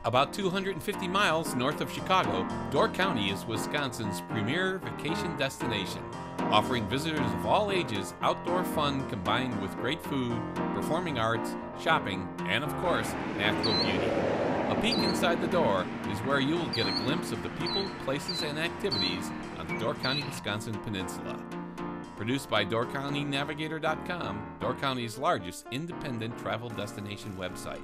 About 250 miles north of Chicago, Door County is Wisconsin's premier vacation destination, offering visitors of all ages outdoor fun combined with great food, performing arts, shopping, and of course, natural beauty. A peek inside the door is where you will get a glimpse of the people, places, and activities on the Door County, Wisconsin Peninsula. Produced by DoorCountyNavigator.com, Door County's largest independent travel destination website.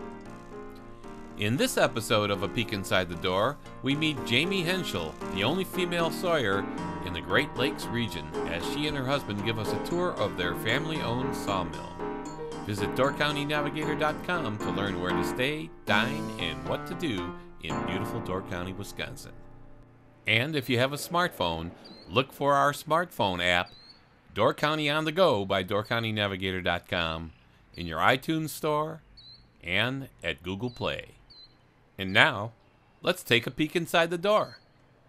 In this episode of A Peek Inside the Door, we meet Jamie Henschel, the only female sawyer in the Great Lakes region, as she and her husband give us a tour of their family-owned sawmill. Visit DoorCountyNavigator.com to learn where to stay, dine, and what to do in beautiful Door County, Wisconsin. And if you have a smartphone, look for our smartphone app, Door County on the Go by DoorCountyNavigator.com, in your iTunes store and at Google Play. And now, let's take a peek inside the door.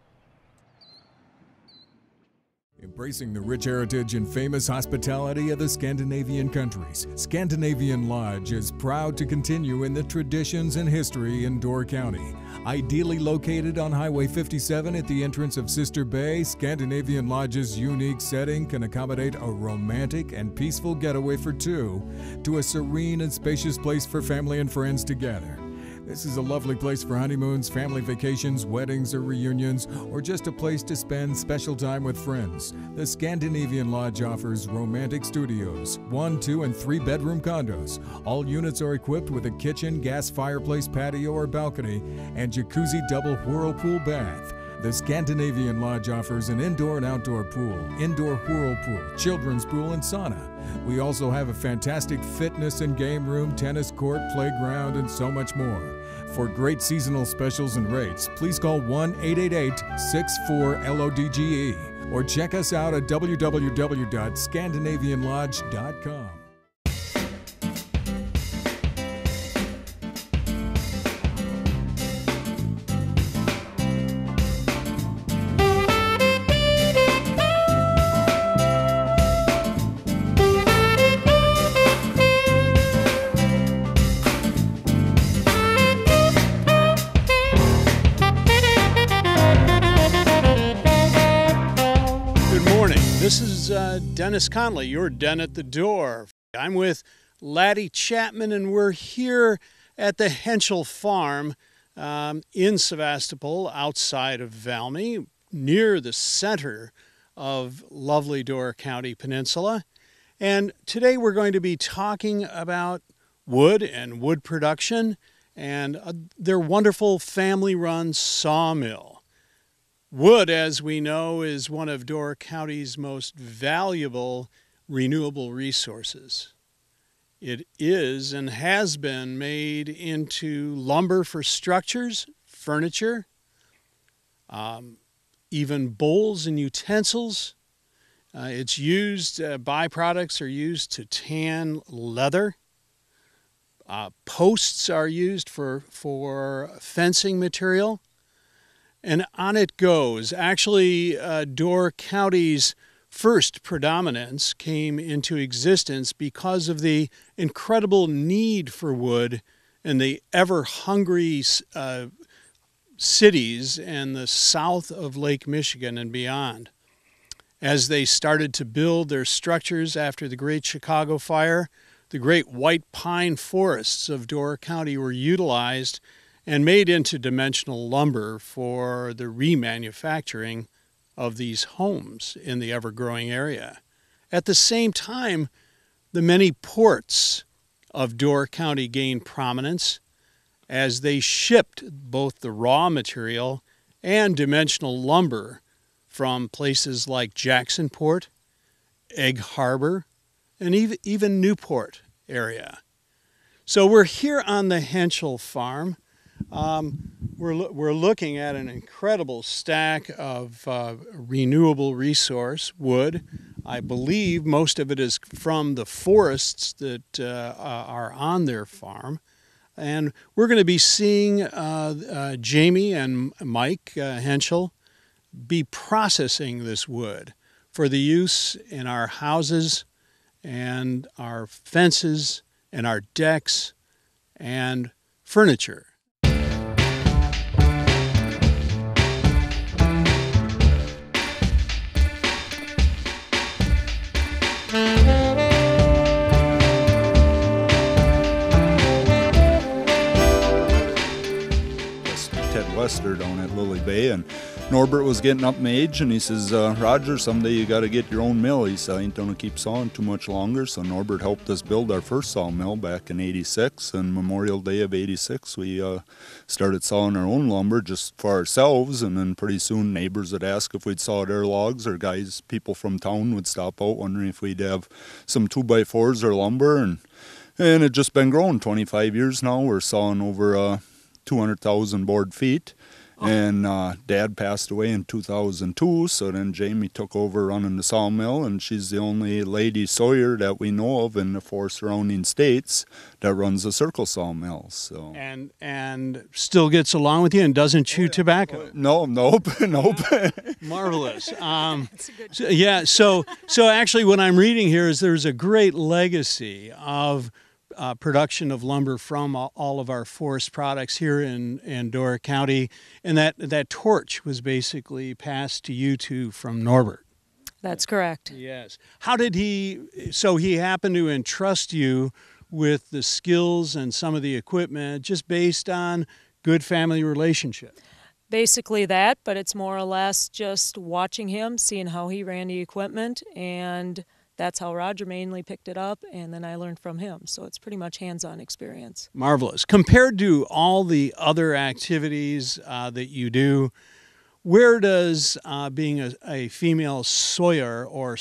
Embracing the rich heritage and famous hospitality of the Scandinavian countries, Scandinavian Lodge is proud to continue in the traditions and history in Door County. Ideally located on Highway 57 at the entrance of Sister Bay, Scandinavian Lodge's unique setting can accommodate a romantic and peaceful getaway for two to a serene and spacious place for family and friends to gather. This is a lovely place for honeymoons, family vacations, weddings or reunions, or just a place to spend special time with friends. The Scandinavian Lodge offers romantic studios, 1, 2, and 3 bedroom condos. All units are equipped with a kitchen, gas fireplace, patio or balcony, and jacuzzi double whirlpool bath. The Scandinavian Lodge offers an indoor and outdoor pool, indoor whirlpool, children's pool, and sauna. We also have a fantastic fitness and game room, tennis court, playground, and so much more. For great seasonal specials and rates, please call 1-888-64-LODGE or check us out at www.scandinavianlodge.com. This is Dennis Conley, your Den at the Door. I'm with Laddie Chapman, and we're here at the Henschel Farm in Sevastopol, outside of Valmy, near the center of lovely Door County Peninsula. And today we're going to be talking about wood and wood production and their wonderful family-run sawmill. Wood, as we know, is one of Door County's most valuable renewable resources. It is and has been made into lumber for structures, furniture, even bowls and utensils. It's used, byproducts are used to tan leather. Posts are used for fencing material. And on it goes. Actually, Door County's first predominance came into existence because of the incredible need for wood in the ever-hungry cities in the south of Lake Michigan and beyond. As they started to build their structures after the Great Chicago Fire, the great white pine forests of Door County were utilized and made into dimensional lumber for the remanufacturing of these homes in the ever-growing area. At the same time, the many ports of Door County gained prominence as they shipped both the raw material and dimensional lumber from places like Jacksonport, Egg Harbor, and even Newport area. So we're here on the Henschel Farm. We're looking at an incredible stack of renewable resource wood. I believe most of it is from the forests that are on their farm. And we're going to be seeing Jamie and Mike Henschel be processing this wood for the use in our houses and our fences and our decks and furniture. Northwester down at Lily Bay, and Norbert was getting up in age, and he says, Roger, someday you got to get your own mill. He said, I ain't going to keep sawing too much longer. So Norbert helped us build our first sawmill back in '86, and Memorial Day of '86 we started sawing our own lumber just for ourselves, and then pretty soon neighbors would ask if we'd saw their logs, or people from town would stop out wondering if we'd have some 2x4s or lumber, and it's just been growing. 25 years now. We're sawing over 200,000 board feet. And Dad passed away in 2002, so then Jamie took over running the sawmill, and she's the only lady sawyer that we know of in the 4 surrounding states that runs a circle sawmill. So and still gets along with you and doesn't chew tobacco. Nope. Marvelous. So actually, what I'm reading here is there's a great legacy of production of lumber from all of our forest products here in Door County, and that torch was basically passed to you two from Norbert. That's correct. Yes. How did he happened to entrust you with the skills and some of the equipment just based on good family relationship? Basically that, but it's more or less just watching him, seeing how he ran the equipment, and that's how Roger mainly picked it up, and then I learned from him. So it's pretty much hands-on experience. Marvelous. Compared to all the other activities that you do, where does being a female sawyer or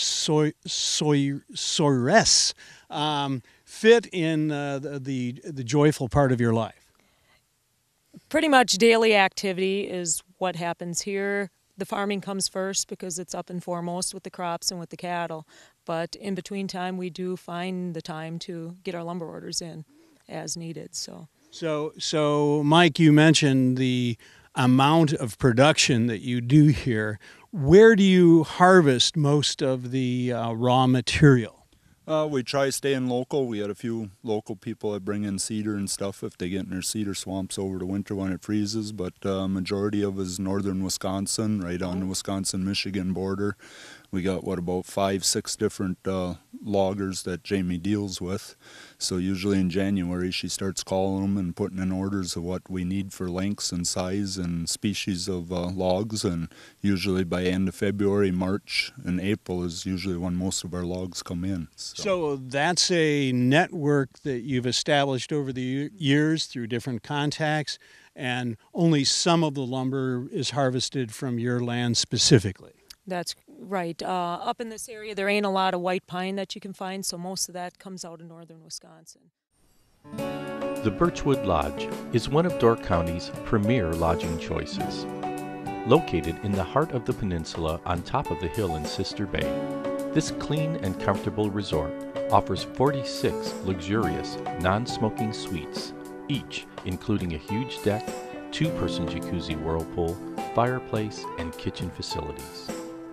sawyeress fit in the joyful part of your life? Pretty much daily activity is what happens here. The farming comes first because it's up and foremost with the crops and with the cattle. But in between time, we do find the time to get our lumber orders in as needed. So Mike, you mentioned the amount of production that you do here. Where do you harvest most of the raw material? We try staying local. We had a few local people that bring in cedar and stuff if they get in their cedar swamps over the winter when it freezes, but majority of it is northern Wisconsin, right on the Wisconsin-Michigan border. We got, about 5-6 different loggers that Jamie deals with. So usually in January she starts calling them and putting in orders of what we need for lengths and size and species of logs, and usually by end of February, March, and April is usually when most of our logs come in. So that's a network that you've established over the years through different contacts, and only some of the lumber is harvested from your land specifically. That's right. Up in this area, there ain't a lot of white pine that you can find, so most of that comes out of northern Wisconsin. The Birchwood Lodge is one of Door County's premier lodging choices. Located in the heart of the peninsula on top of the hill in Sister Bay, this clean and comfortable resort offers 46 luxurious, non-smoking suites, each including a huge deck, 2-person jacuzzi whirlpool, fireplace, and kitchen facilities.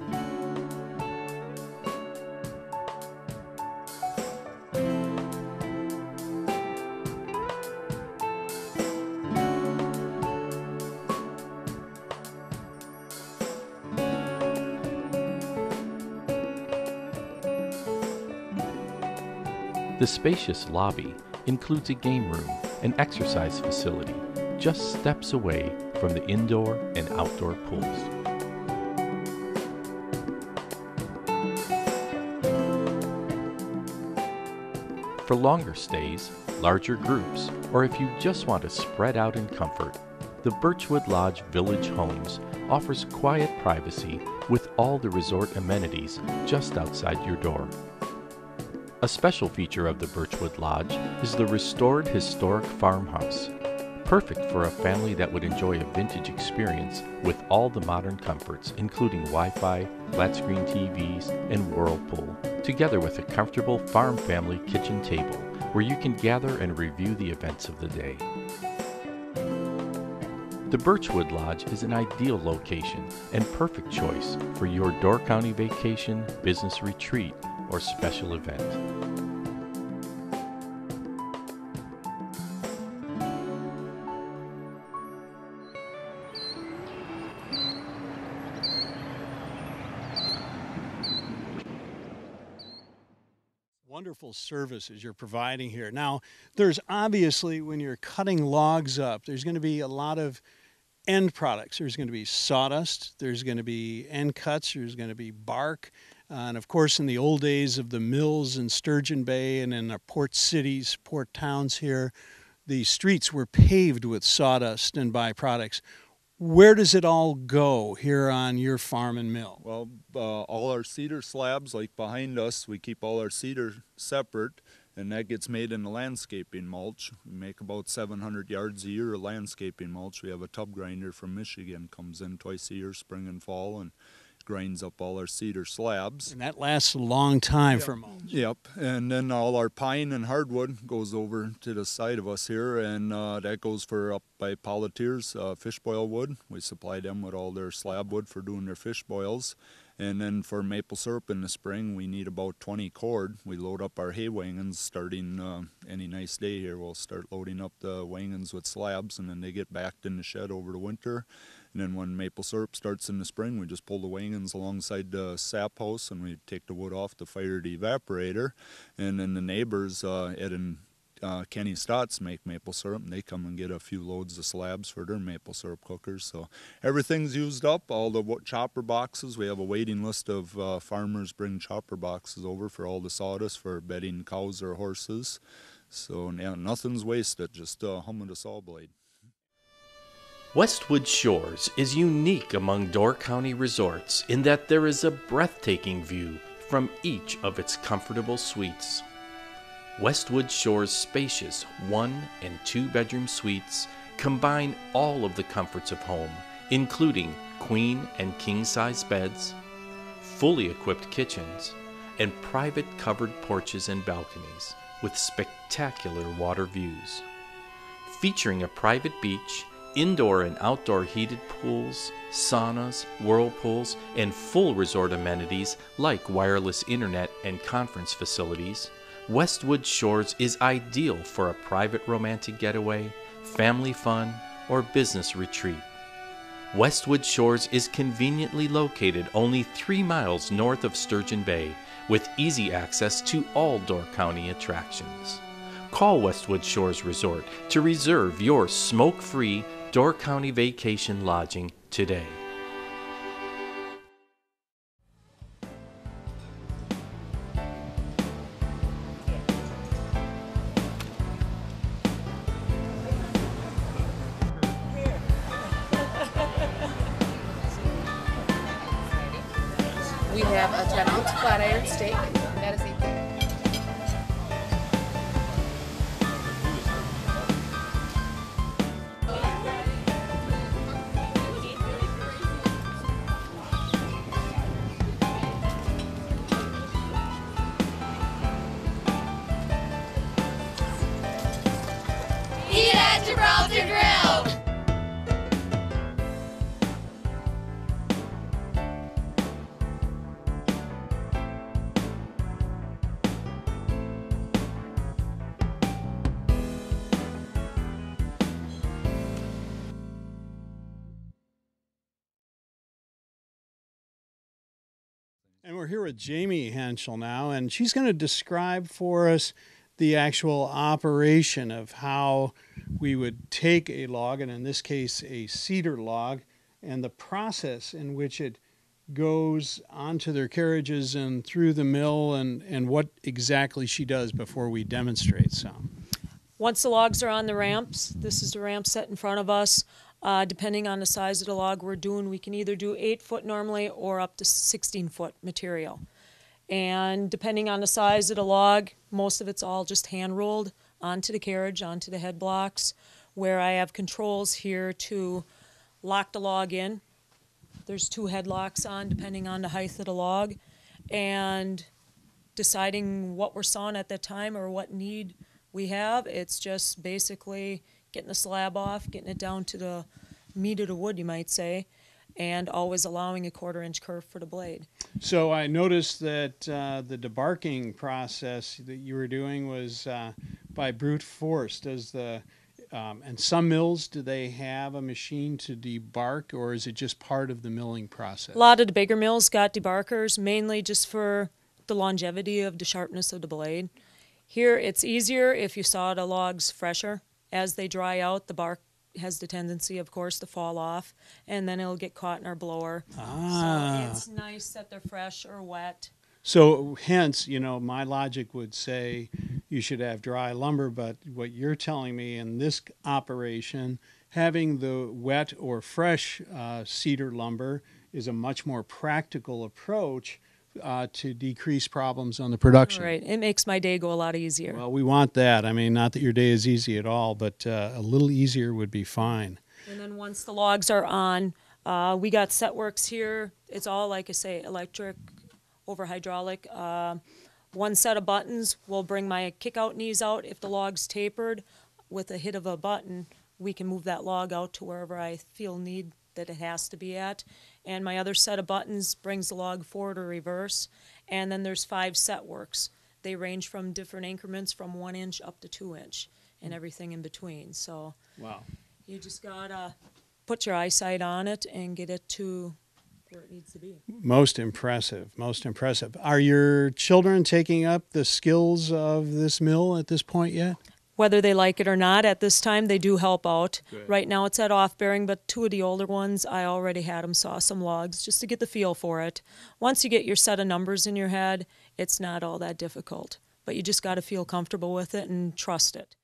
The spacious lobby includes a game room and exercise facility just steps away from the indoor and outdoor pools. For longer stays, larger groups, or if you just want to spread out in comfort, the Birchwood Lodge Village Homes offers quiet privacy with all the resort amenities just outside your door. A special feature of the Birchwood Lodge is the restored historic farmhouse, perfect for a family that would enjoy a vintage experience with all the modern comforts, including Wi-Fi, flat-screen TVs, and whirlpool, together with a comfortable farm family kitchen table where you can gather and review the events of the day. The Birchwood Lodge is an ideal location and perfect choice for your Door County vacation, business retreat, or special event. Wonderful services you're providing here. Now, there's obviously, when you're cutting logs up, there's going to be a lot of end products. There's going to be sawdust, there's going to be end cuts, there's going to be bark. And of course, in the old days of the mills in Sturgeon Bay and in our port cities, port towns here, the streets were paved with sawdust and byproducts. Where does it all go here on your farm and mill? Well, all our cedar slabs, like behind us, we keep all our cedar separate, and that gets made into landscaping mulch. We make about 700 yards a year of landscaping mulch. We have a tub grinder from Michigan, comes in twice a year, spring and fall, and grinds up all our cedar slabs. And that lasts a long time for mulch. Yep, and then all our pine and hardwood goes over to the side of us here, and that goes for up by Politiers, fish boil wood. We supply them with all their slab wood for doing their fish boils. And then for maple syrup in the spring, we need about 20 cord. We load up our hay wagons starting any nice day here. We'll start loading up the wagons with slabs, and then they get backed in the shed over the winter. And then when maple syrup starts in the spring, we just pull the wagons alongside the sap house, and we take the wood off to fire the evaporator. And then the neighbors, Ed and Kenny Stotts, make maple syrup, and they come and get a few loads of slabs for their maple syrup cookers. So everything's used up. All the chopper boxes, we have a waiting list of farmers bring chopper boxes over for all the sawdust for bedding cows or horses. So yeah, nothing's wasted, just humming the saw blade. Westwood Shores is unique among Door County resorts in that there is a breathtaking view from each of its comfortable suites. Westwood Shores' spacious 1- and 2-bedroom suites combine all of the comforts of home, including queen and king-size beds, fully equipped kitchens, and private covered porches and balconies with spectacular water views. Featuring a private beach, indoor and outdoor heated pools, saunas, whirlpools, and full resort amenities like wireless internet and conference facilities, Westwood Shores is ideal for a private romantic getaway, family fun, or business retreat. Westwood Shores is conveniently located only 3 miles north of Sturgeon Bay, with easy access to all Door County attractions. Call Westwood Shores Resort to reserve your smoke-free Door County vacation lodging today. We have a 10-ounce flat iron steak. That is a Eat at Gibraltar Grill! And we're here with Jamie Henschel now, and she's going to describe for us the actual operation of how we would take a log, and in this case a cedar log, and the process in which it goes onto their carriages and through the mill, and what exactly she does before we demonstrate some. Once the logs are on the ramps, this is the ramp set in front of us. Depending on the size of the log we're doing, we can either do 8-foot normally or up to 16-foot material. And depending on the size of the log, most of it's all just hand rolled onto the carriage, onto the head blocks, where I have controls here to lock the log in. There's 2 headlocks on depending on the height of the log, and deciding what we're sawing at that time or what need we have. It's just basically getting the slab off, getting it down to the meat of the wood, you might say, and always allowing a 1/4-inch curve for the blade. So I noticed that the debarking process that you were doing was by brute force. Does the and some mills, do they have a machine to debark, or is it just part of the milling process? A lot of the bigger mills got debarkers, mainly just for the longevity of the sharpness of the blade. Here, it's easier if you saw the logs fresher. As they dry out, the bark has the tendency, of course, to fall off, and then it'll get caught in our blower. Ah. So it's nice that they're fresh or wet. So hence, you know, my logic would say you should have dry lumber, but what you're telling me in this operation, having the wet or fresh cedar lumber is a much more practical approach to decrease problems on the production. Right. It makes my day go a lot easier. Well, we want that. I mean, not that your day is easy at all, but a little easier would be fine. And then once the logs are on, we got set works here. It's all, like I say, electric over hydraulic. One set of buttons will bring my kick-out knees out. If the log's tapered, with a hit of a button, we can move that log out to wherever I feel need that it has to be at. And my other set of buttons brings the log forward or reverse. And then there's 5 set works. They range from different increments from 1 inch up to 2 inch and everything in between. So Wow. you just gotta put your eyesight on it and get it to where it needs to be. Most impressive, most impressive. Are your children taking up the skills of this mill at this point yet? Whether they like it or not, at this time they do help out. Good. Right now it's at off bearing, but 2 of the older ones, I already had them saw some logs just to get the feel for it. Once you get your set of numbers in your head, it's not all that difficult. But you just got to feel comfortable with it and trust it.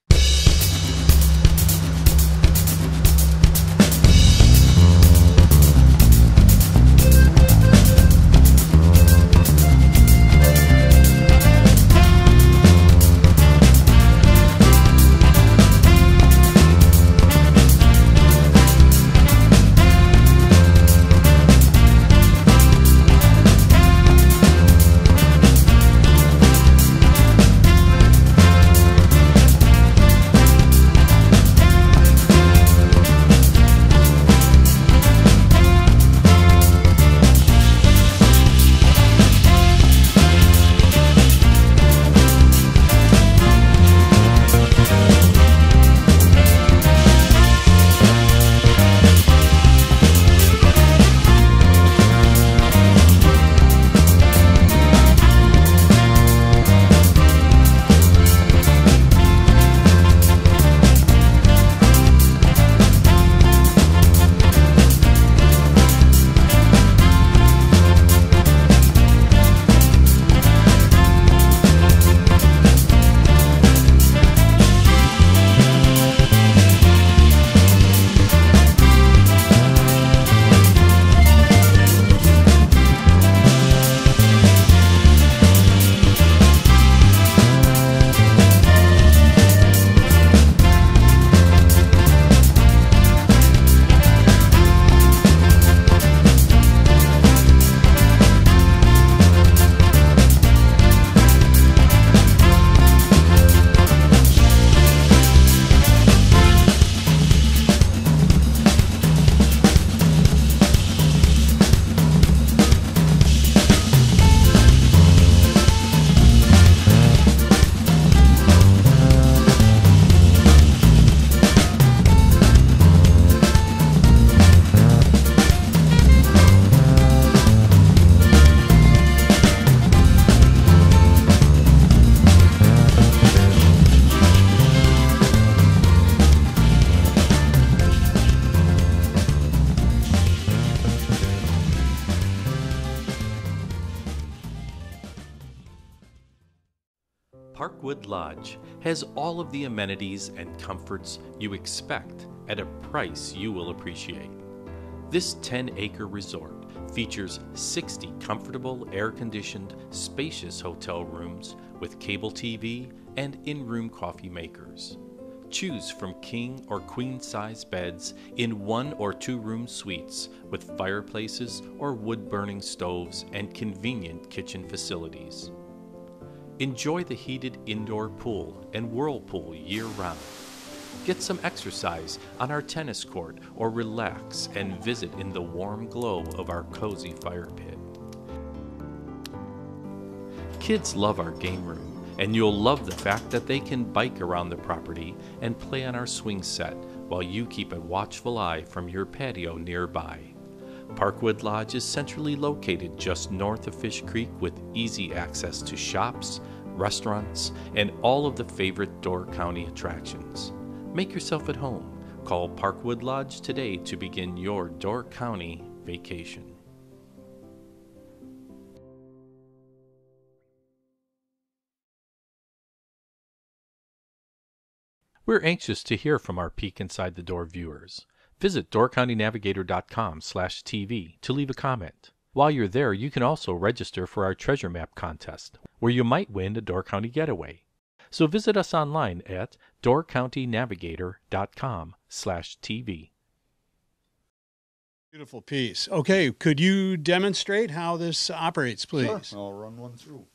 Parkwood Lodge has all of the amenities and comforts you expect at a price you will appreciate. This 10-acre resort features 60 comfortable, air-conditioned, spacious hotel rooms with cable TV and in-room coffee makers. Choose from king or queen-size beds in 1 or 2-room suites with fireplaces or wood-burning stoves and convenient kitchen facilities. Enjoy the heated indoor pool and whirlpool year-round. Get some exercise on our tennis court or relax and visit in the warm glow of our cozy fire pit. Kids love our game room, and you'll love the fact that they can bike around the property and play on our swing set while you keep a watchful eye from your patio nearby. Parkwood Lodge is centrally located just north of Fish Creek with easy access to shops, restaurants, and all of the favorite Door County attractions. Make yourself at home Call Parkwood Lodge today to begin your Door County vacation. We're anxious to hear from our Peek Inside the Door viewers. Visit doorcountynavigator.com/TV to leave a comment. While you're there, you can also register for our treasure map contest, where you might win a Door County getaway. So visit us online at doorcountynavigator.com/TV. Beautiful piece. Okay, could you demonstrate how this operates, please? Sure. I'll run one through.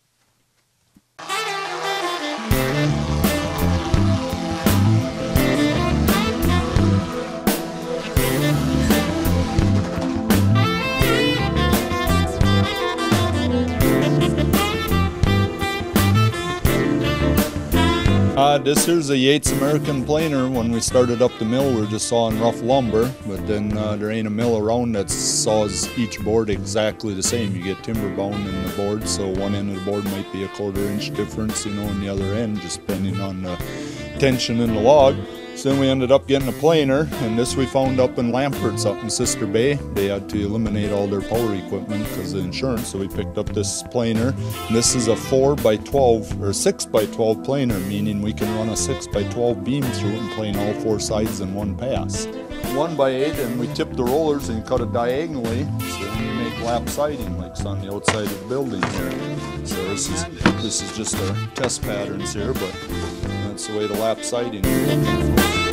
This here's a Yates American planer. When we started up the mill, we were just sawing rough lumber, but then there ain't a mill around that saws each board exactly the same. You get timber bound in the board, so one end of the board might be a 1/4 inch difference, you know, in the other end, just depending on the tension in the log. So then we ended up getting a planer, and this we found up in Lampert's up in Sister Bay. They had to eliminate all their power equipment because of insurance, so we picked up this planer. And this is a 4x12 or 6x12 planer, meaning we can run a 6x12 beam through it and plane all 4 sides in one pass. 1x8, and we tip the rollers and cut it diagonally, so then you make lap siding like it's on the outside of the building here. So this is just our test patterns here, but that's the way the lap siding is.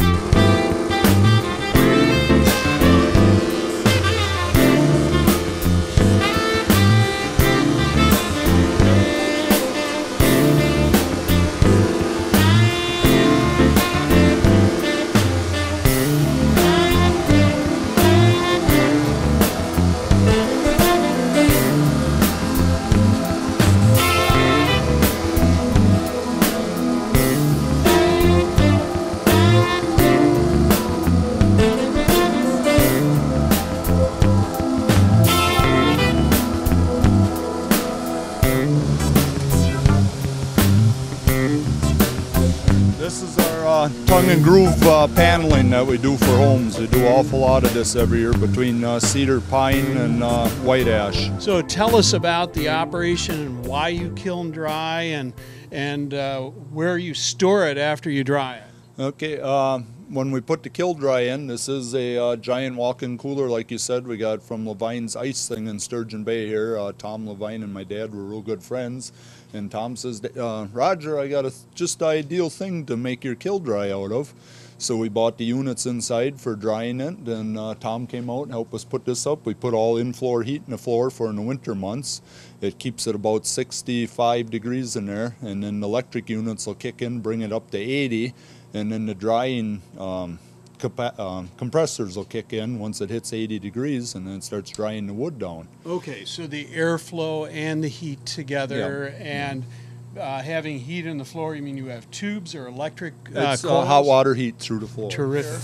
This is our tongue and groove paneling that we do for homes. We do an awful lot of this every year between cedar, pine, and white ash. So tell us about the operation and why you kiln dry and where you store it after you dry it. Okay, when we put the kiln dry in, this is a giant walk-in cooler, like you said. We got from Levine's Ice Thing in Sturgeon Bay here. Tom Levine and my dad were real good friends. And Tom says, Roger, I got just the ideal thing to make your kiln dry out of. So we bought the units inside for drying it, and Tom came out and helped us put this up. We put all in-floor heat in the floor for in the winter months. It keeps it about 65 degrees in there, and then the electric units will kick in, bring it up to 80, and then the drying compressors will kick in once it hits 80 degrees, and then it starts drying the wood down. Okay, so the airflow and the heat together, and having heat in the floor, you mean you have tubes or electric It's coils? hot water heat through the floor. Terrific.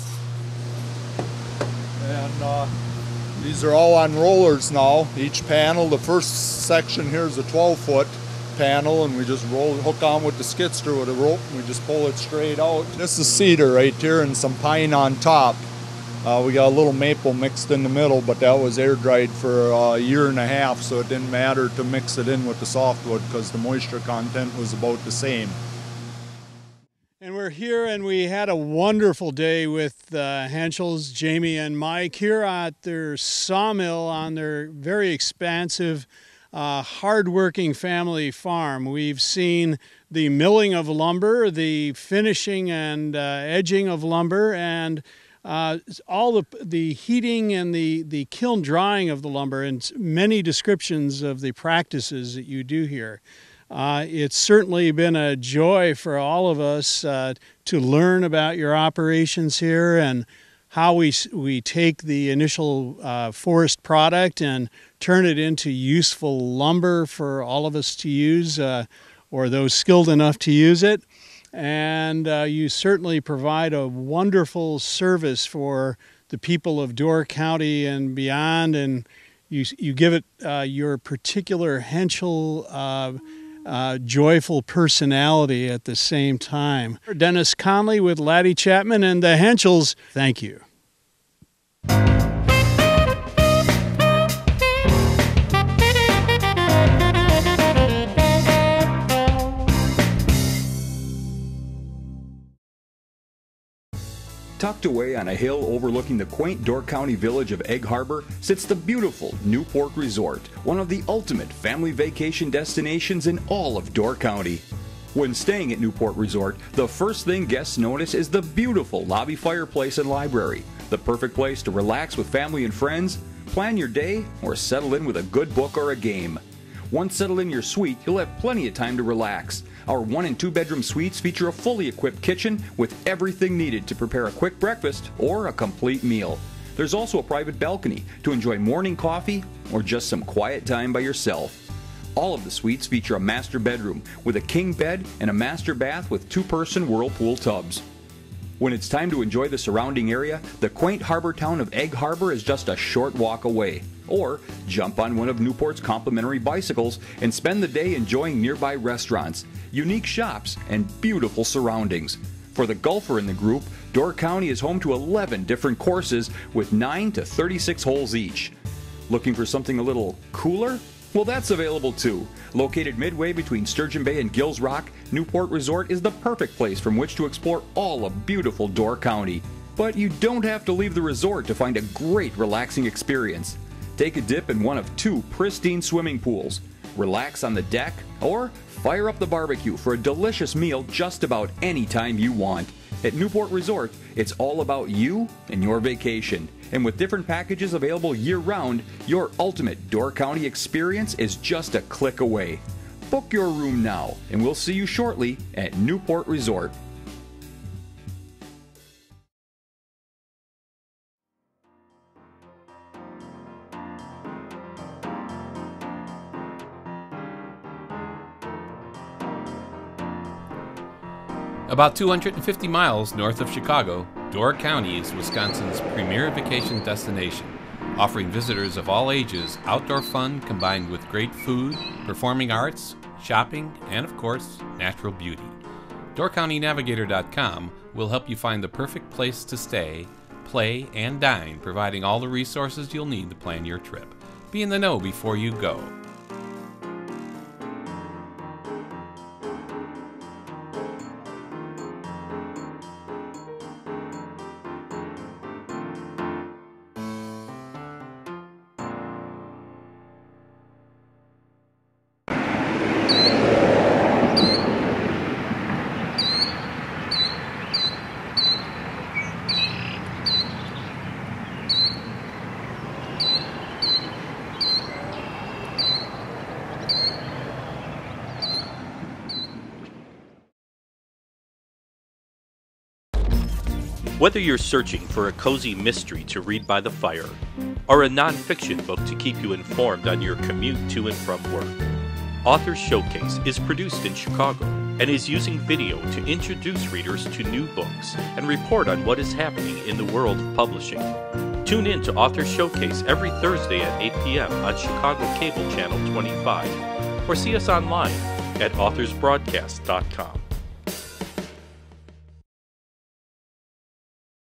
And these are all on rollers now. Each panel, the first section here is a 12-foot panel, and we just hook on with the skid steer with a rope, and we just pull it straight out. This is cedar right here and some pine on top. We got a little maple mixed in the middle, but that was air dried for a year and a half, so it didn't matter to mix it in with the softwood because the moisture content was about the same. And we're here, and we had a wonderful day with Henschels, Jamie, and Mike here at their sawmill on their very expansive, hard-working family farm. We've seen the milling of lumber, the finishing and edging of lumber, and all the heating and the kiln drying of the lumber, and many descriptions of the practices that you do here. It's certainly been a joy for all of us to learn about your operations here and how we take the initial forest product and turn it into useful lumber for all of us to use, or those skilled enough to use it. And you certainly provide a wonderful service for the people of Door County and beyond, and you give it your particular Henschel joyful personality at the same time. Dennis Conley with Laddie Chapman and the Henschels, thank you. Tucked away on a hill overlooking the quaint Door County village of Egg Harbor sits the beautiful Newport Resort, one of the ultimate family vacation destinations in all of Door County. When staying at Newport Resort, the first thing guests notice is the beautiful lobby fireplace and library, the perfect place to relax with family and friends, plan your day, or settle in with a good book or a game. Once settled in your suite, you'll have plenty of time to relax. Our 1- and 2-bedroom suites feature a fully equipped kitchen with everything needed to prepare a quick breakfast or a complete meal. There's also a private balcony to enjoy morning coffee or just some quiet time by yourself. All of the suites feature a master bedroom with a king bed and a master bath with 2-person whirlpool tubs. When it's time to enjoy the surrounding area, the quaint harbor town of Egg Harbor is just a short walk away. Or jump on one of Newport's complimentary bicycles and spend the day enjoying nearby restaurants, unique shops, and beautiful surroundings. For the golfer in the group, Door County is home to 11 different courses with 9 to 36 holes each. Looking for something a little cooler? Well, that's available too. Located midway between Sturgeon Bay and Gills Rock, Newport Resort is the perfect place from which to explore all of beautiful Door County. But you don't have to leave the resort to find a great relaxing experience. Take a dip in one of 2 pristine swimming pools, relax on the deck, or fire up the barbecue for a delicious meal just about any time you want. At Newport Resort, it's all about you and your vacation. And with different packages available year-round, your ultimate Door County experience is just a click away. Book your room now, and we'll see you shortly at Newport Resort. About 250 miles north of Chicago, Door County is Wisconsin's premier vacation destination, offering visitors of all ages outdoor fun combined with great food, performing arts, shopping, and of course, natural beauty. DoorCountyNavigator.com will help you find the perfect place to stay, play, and dine, providing all the resources you'll need to plan your trip. Be in the know before you go. Whether you're searching for a cozy mystery to read by the fire, or a nonfiction book to keep you informed on your commute to and from work, Authors Showcase is produced in Chicago and is using video to introduce readers to new books and report on what is happening in the world of publishing. Tune in to Authors Showcase every Thursday at 8 p.m. on Chicago Cable Channel 25, or see us online at authorsbroadcast.com.